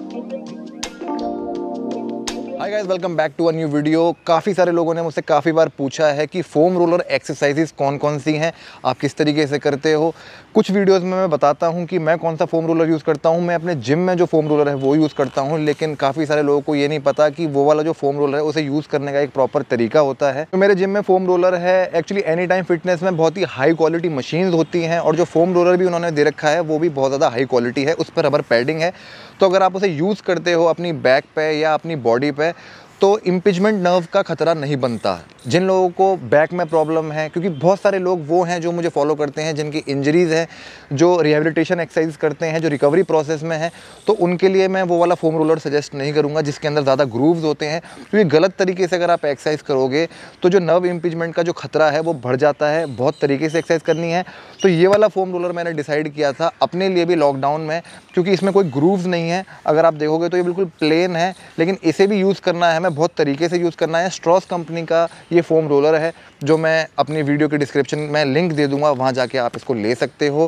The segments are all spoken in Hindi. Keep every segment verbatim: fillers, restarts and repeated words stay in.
Hi guys, welcome back to a new video. काफ़ी सारे लोगों ने मुझसे काफ़ी बार पूछा है कि फोम रोलर एक्सरसाइजेस कौन कौन सी हैं, आप किस तरीके से करते हो। कुछ वीडियोस में मैं बताता हूं कि मैं कौन सा फोम रोलर यूज़ करता हूं। मैं अपने जिम में जो फोम रोलर है वो यूज़ करता हूं, लेकिन काफ़ी सारे लोगों को ये नहीं पता कि वो वाला जो फोम रोलर है उसे यूज़ करने का एक प्रॉपर तरीका होता है। तो मेरे जिम में फोम रोलर है। एक्चुअली एनी टाइम फिटनेस में बहुत ही हाई क्वालिटी मशीन्स होती हैं, और जो फोम रोलर भी उन्होंने दे रखा है वो भी बहुत ज़्यादा हाई क्वालिटी है। उस पर रबर पैडिंग है, तो अगर आप उसे यूज़ करते हो अपनी बैक पे या अपनी बॉडी पे तो इम्पिंजमेंट नर्व का खतरा नहीं बनता। जिन लोगों को बैक में प्रॉब्लम है, क्योंकि बहुत सारे लोग वो हैं जो मुझे फॉलो करते हैं जिनकी इंजरीज़ हैं, जो रिहेबिलिटेशन एक्सरसाइज करते हैं, जो रिकवरी प्रोसेस में है, तो उनके लिए मैं वो वाला फोम रोलर सजेस्ट नहीं करूंगा जिसके अंदर ज़्यादा ग्रूव्स होते हैं। क्योंकि गलत तरीके से अगर आप एक्सरसाइज करोगे तो जो नर्व इम्पिंजमेंट का जो खतरा है वो बढ़ जाता है। बहुत तरीके से एक्सरसाइज करनी है। तो ये वाला फोम रोलर मैंने डिसाइड किया था अपने लिए भी लॉकडाउन में, क्योंकि इसमें कोई ग्रूव्स नहीं है। अगर आप देखोगे तो ये बिल्कुल प्लेन है, लेकिन इसे भी यूज़ करना है हमें बहुत तरीके से यूज़ करना है। स्ट्रॉस कंपनी का ये फोम रोलर है, जो मैं अपनी वीडियो के डिस्क्रिप्शन में लिंक दे दूंगा, वहां जाके आप इसको ले सकते हो।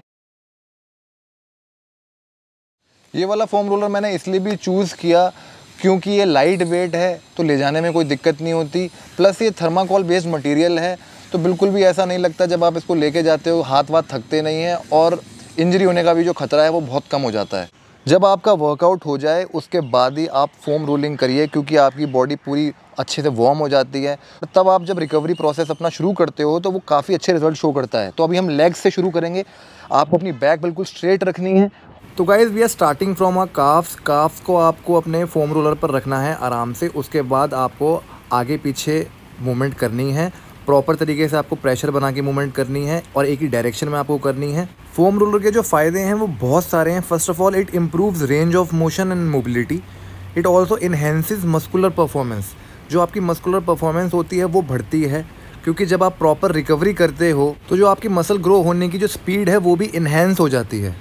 ये वाला फोम रोलर मैंने इसलिए भी चूज़ किया क्योंकि ये लाइट वेट है, तो ले जाने में कोई दिक्कत नहीं होती। प्लस ये थर्माकोल बेस्ड मटेरियल है, तो बिल्कुल भी ऐसा नहीं लगता जब आप इसको लेके जाते हो, हाथ वाथ थकते नहीं हैं, और इंजरी होने का भी जो खतरा है वो बहुत कम हो जाता है। जब आपका वर्कआउट हो जाए उसके बाद ही आप फोम रोलिंग करिए, क्योंकि आपकी बॉडी पूरी अच्छे से वार्म हो जाती है। तब आप जब रिकवरी प्रोसेस अपना शुरू करते हो तो वो काफ़ी अच्छे रिजल्ट शो करता है। तो अभी हम लेग्स से शुरू करेंगे। आपको अपनी बैक बिल्कुल स्ट्रेट रखनी है। तो guys we are starting from a calves. Calves को आपको अपने फोम रोलर पर रखना है आराम से। उसके बाद आपको आगे पीछे मूवमेंट करनी है, प्रॉपर तरीके से आपको प्रेशर बना के मूवमेंट करनी है, और एक ही डायरेक्शन में आपको करनी है। फोम रोलर के जो फ़ायदे हैं वो बहुत सारे हैं। First of all, it improves range of motion and mobility. It also enhances muscular performance. जो आपकी मस्कुलर परफॉर्मेंस होती है वो बढ़ती है, क्योंकि जब आप प्रॉपर रिकवरी करते हो तो जो आपकी मसल ग्रो होने की जो स्पीड है वो भी इन्हेंस हो जाती है।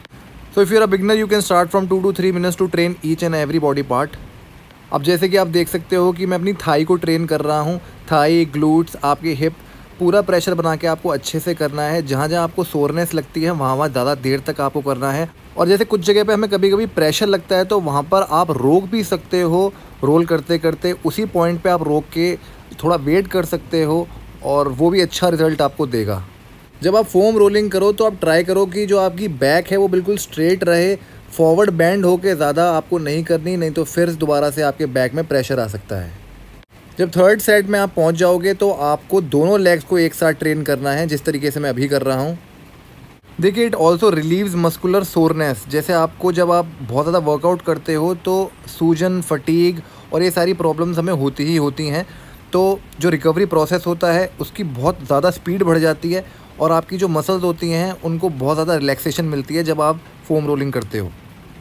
So if you are a beginner you can start from two two three minutes to train each and every body part. अब जैसे कि आप देख सकते हो कि मैं अपनी थाई को ट्रेन कर रहा हूँ। थाई, ग्लूट्स, आपके हिप, पूरा प्रेशर बना के आपको अच्छे से करना है। जहाँ जहाँ आपको सोरनेस लगती है वहाँ वहाँ ज़्यादा देर तक आपको करना है। और जैसे कुछ जगह पे हमें कभी कभी प्रेशर लगता है तो वहाँ पर आप रोक भी सकते हो। रोल करते करते उसी पॉइंट पे आप रोक के थोड़ा वेट कर सकते हो, और वो भी अच्छा रिजल्ट आपको देगा। जब आप फोम रोलिंग करो तो आप ट्राई करो कि जो आपकी बैक है वो बिल्कुल स्ट्रेट रहे। फॉरवर्ड बैंड होके ज़्यादा आपको नहीं करनी, नहीं तो फिर दोबारा से आपके बैक में प्रेशर आ सकता है। जब थर्ड सेट में आप पहुंच जाओगे तो आपको दोनों लेग्स को एक साथ ट्रेन करना है, जिस तरीके से मैं अभी कर रहा हूं। देखिए, it also relieves muscular soreness. जैसे आपको जब आप बहुत ज़्यादा वर्कआउट करते हो तो सूजन, फटीग और ये सारी प्रॉब्लम्स हमें होती ही होती हैं। तो जो रिकवरी प्रोसेस होता है उसकी बहुत ज़्यादा स्पीड बढ़ जाती है, और आपकी जो मसल्स होती हैं उनको बहुत ज़्यादा रिलैक्सेशन मिलती है जब आप फोम रोलिंग करते हो।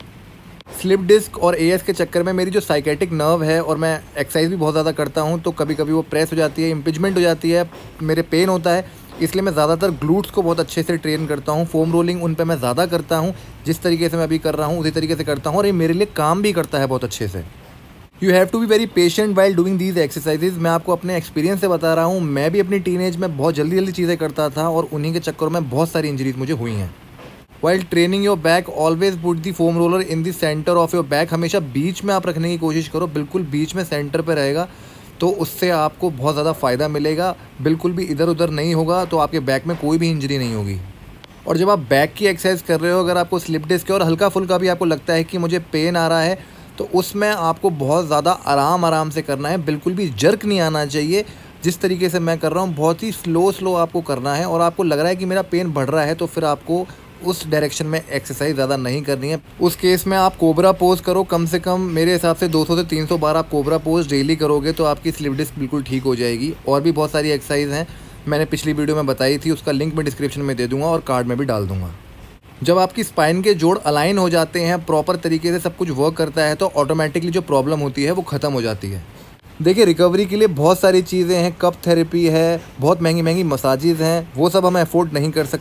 स्लिप डिस्क और एएस के चक्कर में मेरी जो साइकेटिक नर्व है, और मैं एक्सरसाइज भी बहुत ज़्यादा करता हूँ, तो कभी कभी वो प्रेस हो जाती है, इम्पिंजमेंट हो जाती है, मेरे पेन होता है। इसलिए मैं ज़्यादातर ग्लूट्स को बहुत अच्छे से ट्रेन करता हूँ। फोम रोलिंग उन पे मैं ज़्यादा करता हूँ। जिस तरीके से मैं अभी कर रहा हूँ उसी तरीके से करता हूँ, और ये मेरे लिए काम भी करता है बहुत अच्छे से। You have to be very patient while doing these exercises. मैं आपको अपने एक्सपीरियंस से बता रहा हूँ। मैं भी अपनी टीनेज में बहुत जल्दी जल्दी चीज़ें करता था, और उन्हीं के चक्कर में बहुत सारी इंजरीज मुझे हुई हैं। While training your back always put the foam roller in the centre of your back. हमेशा बीच में आप रखने की कोशिश करो, बिल्कुल बीच में सेंटर पे रहेगा, तो उससे आपको बहुत ज़्यादा फ़ायदा मिलेगा। बिल्कुल भी इधर उधर नहीं होगा, तो आपके बैक में कोई भी इंजरी नहीं होगी। और जब आप बैक की एक्सरसाइज कर रहे हो, अगर आपको स्लिप डिस्क और हल्का फुल्का भी आपको लगता है कि मुझे पेन आ रहा है, तो उसमें आपको बहुत ज़्यादा आराम आराम से करना है। बिल्कुल भी जर्क नहीं आना चाहिए। जिस तरीके से मैं कर रहा हूँ बहुत ही स्लो स्लो आपको करना है, और आपको लग रहा है कि मेरा पेन बढ़ रहा है तो फिर आपको उस डायरेक्शन में एक्सरसाइज ज़्यादा नहीं करनी है। उस केस में आप कोबरा पोज करो। कम से कम मेरे हिसाब से दो सौ से तीन सौ बार आप कोबरा पोज डेली करोगे तो आपकी स्लिप डिस्क बिल्कुल ठीक हो जाएगी। और भी बहुत सारी एक्सरसाइज हैं, मैंने पिछली वीडियो में बताई थी, उसका लिंक मैं डिस्क्रिप्शन में दे दूँगा और कार्ड में भी डाल दूँगा। जब आपकी स्पाइन के जोड़ अलाइन हो जाते हैं, प्रॉपर तरीके से सब कुछ वर्क करता है, तो ऑटोमेटिकली जो प्रॉब्लम होती है वो ख़त्म हो जाती है। देखिए, रिकवरी के लिए बहुत सारी चीज़ें हैं। कप थेरेपी है, बहुत महंगी महंगी मसाजेज़ हैं, वो सब हम अफोर्ड नहीं कर सकते।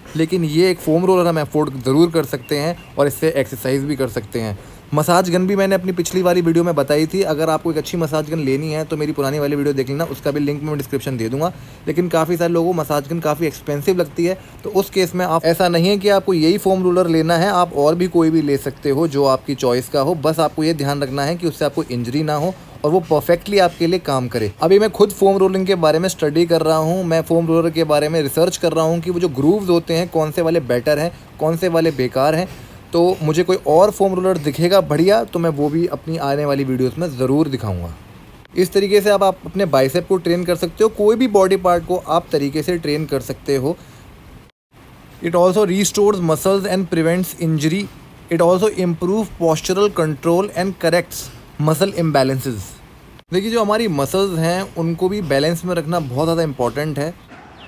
लेकिन ये एक फोम रोलर हम अफोर्ड ज़रूर कर सकते हैं और इससे एक्सरसाइज भी कर सकते हैं। मसाज गन भी मैंने अपनी पिछली वाली वीडियो में बताई थी। अगर आपको एक अच्छी मसाज गन लेनी है तो मेरी पुरानी वाली वीडियो देख लेना, उसका भी लिंक मैं डिस्क्रिप्शन दे दूंगा। लेकिन काफ़ी सारे लोगों को मसाज गन काफ़ी एक्सपेंसिव लगती है, तो उस केस में आप ऐसा नहीं है कि आपको यही फोम रोलर लेना है, आप और भी कोई भी ले सकते हो जो आपकी चॉइस का हो। बस आपको ये ध्यान रखना है कि उससे आपको इंजरी ना हो और वो परफेक्टली आपके लिए काम करे। अभी मैं खुद फोम रोलिंग के बारे में स्टडी कर रहा हूँ, मैं फोम रोलर के बारे में रिसर्च कर रहा हूँ कि वो जो ग्रूव्स होते हैं कौन से वाले बेटर हैं, कौन से वाले बेकार हैं। तो मुझे कोई और फोम रोलर दिखेगा बढ़िया तो मैं वो भी अपनी आने वाली वीडियोस में ज़रूर दिखाऊंगा। इस तरीके से आप, आप अपने बाइसेप को ट्रेन कर सकते हो, कोई भी बॉडी पार्ट को आप तरीके से ट्रेन कर सकते हो। It also restores muscles and prevents injury. It also improve postural control and corrects muscle imbalances. देखिए, जो हमारी मसल्स हैं उनको भी बैलेंस में रखना बहुत ज़्यादा इम्पॉर्टेंट है।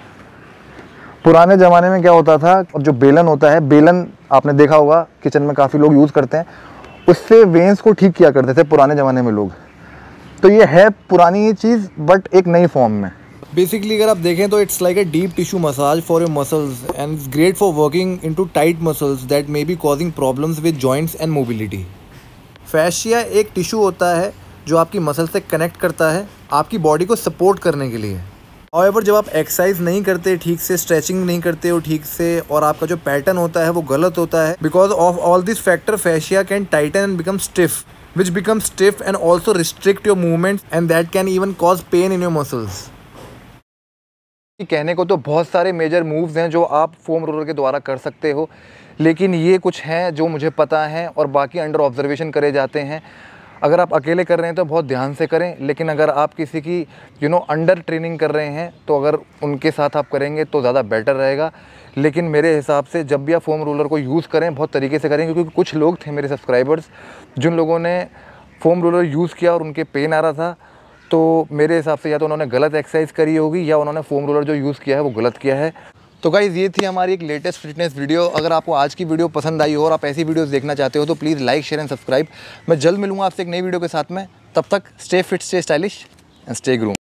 पुराने ज़माने में क्या होता था, और जो बेलन होता है, बेलन आपने देखा होगा किचन में काफ़ी लोग यूज़ करते हैं, उससे वेन्स को ठीक किया करते थे पुराने ज़माने में लोग। तो ये है पुरानी ये चीज़, बट एक नई फॉर्म में। बेसिकली अगर आप देखें तो it's like a deep tissue massage for your muscles and it's great for working into tight muscles that may be causing problems with joints and mobility. Fascia एक टिश्यू होता है जो आपकी मसल से कनेक्ट करता है आपकी बॉडी को सपोर्ट करने के लिए। However, जब आप एक्सरसाइज नहीं करते ठीक से, स्ट्रेचिंग नहीं करते हो ठीक से, और आपका जो पैटर्न होता है वो गलत होता है, because of all this factor fascia can tighten and become stiff, which become stiff and also restrict your movements and that can even cause pain in your muscles. कहने को तो बहुत सारे मेजर मूव्स हैं जो आप फोम रोलर के द्वारा कर सकते हो, लेकिन ये कुछ हैं जो मुझे पता है और बाकी अंडर ऑब्जर्वेशन करे जाते हैं। अगर आप अकेले कर रहे हैं तो बहुत ध्यान से करें, लेकिन अगर आप किसी की यू नो अंडर ट्रेनिंग कर रहे हैं तो अगर उनके साथ आप करेंगे तो ज़्यादा बेटर रहेगा। लेकिन मेरे हिसाब से जब भी आप फोम रोलर को यूज़ करें बहुत तरीके से करें, क्योंकि कुछ लोग थे मेरे सब्सक्राइबर्स जिन लोगों ने फोम रोलर यूज़ किया और उनके पेन आ रहा था, तो मेरे हिसाब से या तो उन्होंने गलत एक्सरसाइज करी होगी या उन्होंने फोम रोलर जो यूज़ किया है वो गलत किया है। तो गाइज़, ये थी हमारी एक लेटेस्ट फिटनेस वीडियो। अगर आपको आज की वीडियो पसंद आई हो और आप ऐसी वीडियोस देखना चाहते हो तो please like, share and subscribe. मैं जल्द मिलूंगा आपसे एक नई वीडियो के साथ में। तब तक stay fit, stay stylish and stay groom.